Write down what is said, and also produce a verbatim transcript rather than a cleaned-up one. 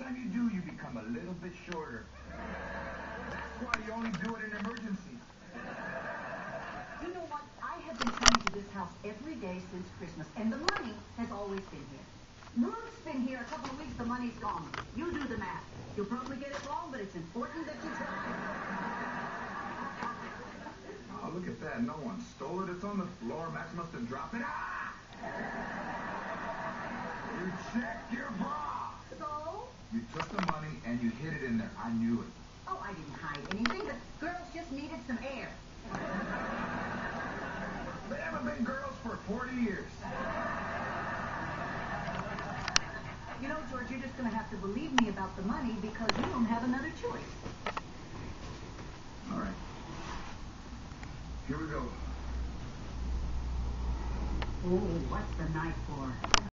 time you do, you become a little bit shorter. That's why you only do it in emergencies. You know what? I have been coming to this house every day since Christmas, and the money has always been here. Ruth's been here a couple of weeks, the money's gone. You do the math. You'll probably get it wrong, but it's important that you try. Oh, look at that. No one stole it. It's on the floor. Max must have dropped it. Ah! You checked your bra. So? You took the money and you hid it in there. I knew it. Oh, I didn't hide anything. The girls just needed some air. They haven't been girls for forty years. You know, George, you're just going to have to believe me about the money because you don't have another choice. All right. Here we go. Oh, what's the knife for?